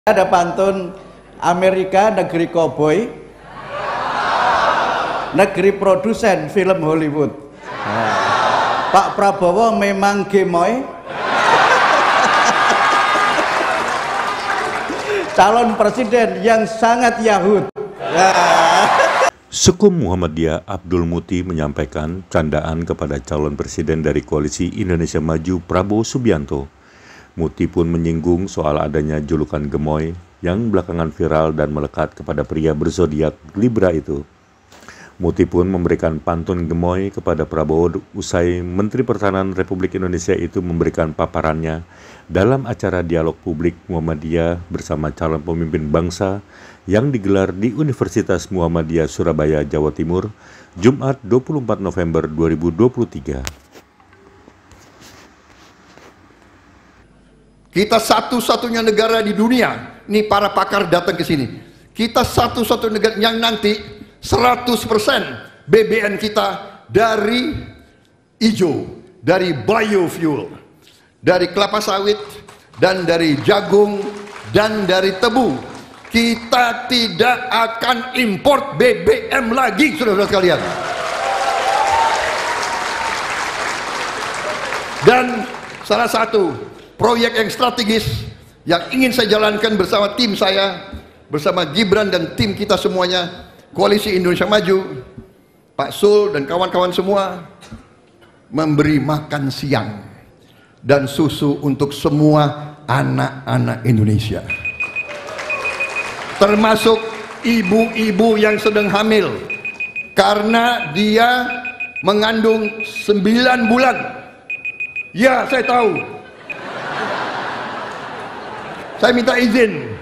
Ada pantun, Amerika negeri koboi, negeri produsen film Hollywood. Pak Prabowo memang gemoy, calon presiden yang sangat Yahud. Sekum Muhammadiyah Abdul Muti menyampaikan candaan kepada calon presiden dari Koalisi Indonesia Maju Prabowo Subianto. Muti pun menyinggung soal adanya julukan gemoy yang belakangan viral dan melekat kepada pria berzodiak Libra itu. Muti pun memberikan pantun gemoy kepada Prabowo usai Menteri Pertahanan Republik Indonesia itu memberikan paparannya dalam acara dialog publik Muhammadiyah bersama calon pemimpin bangsa yang digelar di Universitas Muhammadiyah Surabaya, Jawa Timur, Jumat 24 November 2023. Kita satu-satunya negara di dunia, ini para pakar datang ke sini. Kita satu-satunya negara yang nanti 100% BBM kita dari hijau, dari biofuel, dari kelapa sawit, dan dari jagung, dan dari tebu. Kita tidak akan import BBM lagi, saudara-saudara sekalian. Dan salah satu proyek yang strategis yang ingin saya jalankan bersama tim saya, bersama Gibran dan tim kita semuanya, Koalisi Indonesia Maju, Pak Sul dan kawan-kawan semua, memberi makan siang dan susu untuk semua anak-anak Indonesia, termasuk ibu-ibu yang sedang hamil, karena dia mengandung 9 bulan. Ya, saya tahu. Saya minta izin.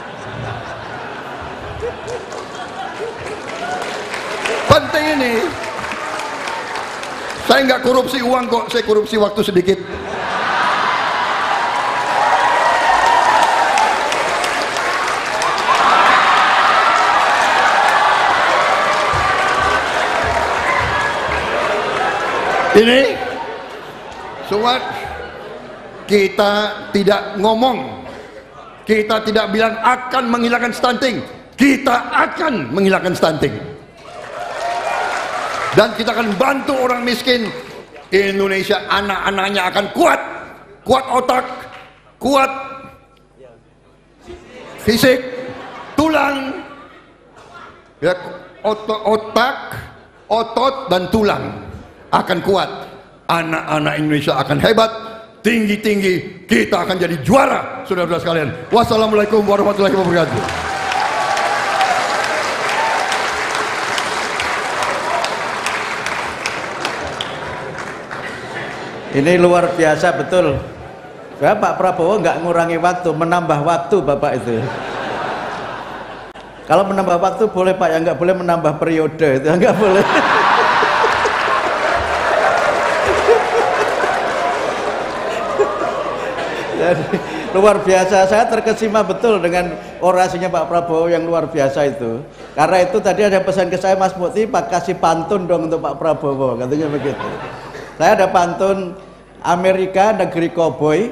Penting ini. Saya nggak korupsi uang kok, saya korupsi waktu sedikit. Ini semua kita tidak ngomong. Kita tidak bilang akan menghilangkan stunting, kita akan menghilangkan stunting. Dan kita akan bantu orang miskin. Indonesia anak-anaknya akan kuat, kuat otak, kuat fisik, tulang, ya, otak, otot dan tulang akan kuat. Anak-anak Indonesia akan hebat, tinggi-tinggi, kita akan jadi juara, saudara-saudara sekalian. Wassalamualaikum warahmatullahi wabarakatuh. Ini luar biasa betul. Ya, Pak Prabowo nggak ngurangi waktu, menambah waktu Bapak itu. Kalau menambah waktu boleh Pak, ya nggak boleh menambah periode, itu nggak boleh. Jadi, luar biasa, saya terkesima betul dengan orasinya Pak Prabowo yang luar biasa itu. Karena itu tadi ada pesan ke saya, Mas Muti, Pak kasih pantun dong untuk Pak Prabowo, katanya begitu. Saya ada pantun, Amerika negeri koboi,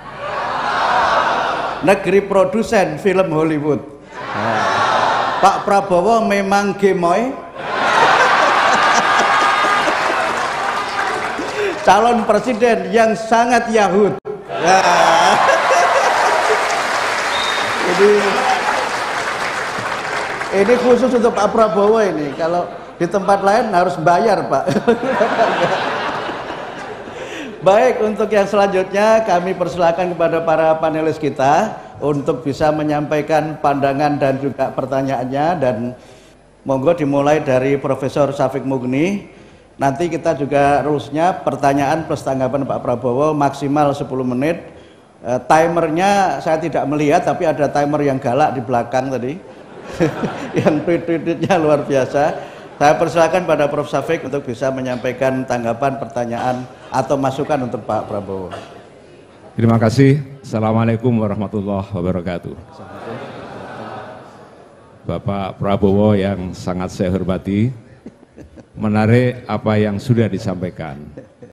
negeri produsen film Hollywood. Pak Prabowo memang gemoy, calon presiden yang sangat Yahud. Ini khusus untuk Pak Prabowo ini. Kalau di tempat lain harus bayar, Pak. Baik, untuk yang selanjutnya kami persilakan kepada para panelis kita untuk bisa menyampaikan pandangan dan juga pertanyaannya, dan monggo dimulai dari Profesor Syafiq Mugni. Nanti kita juga rulesnya pertanyaan plus tanggapan Pak Prabowo maksimal 10 menit. Timernya saya tidak melihat, tapi ada timer yang galak di belakang tadi. Yang tweet-tweetnya luar biasa. Saya persilakan pada Prof. Syafiq untuk bisa menyampaikan tanggapan, pertanyaan, atau masukan untuk Pak Prabowo. Terima kasih. Assalamualaikum warahmatullahi wabarakatuh. Bapak Prabowo yang sangat saya hormati, menarik apa yang sudah disampaikan.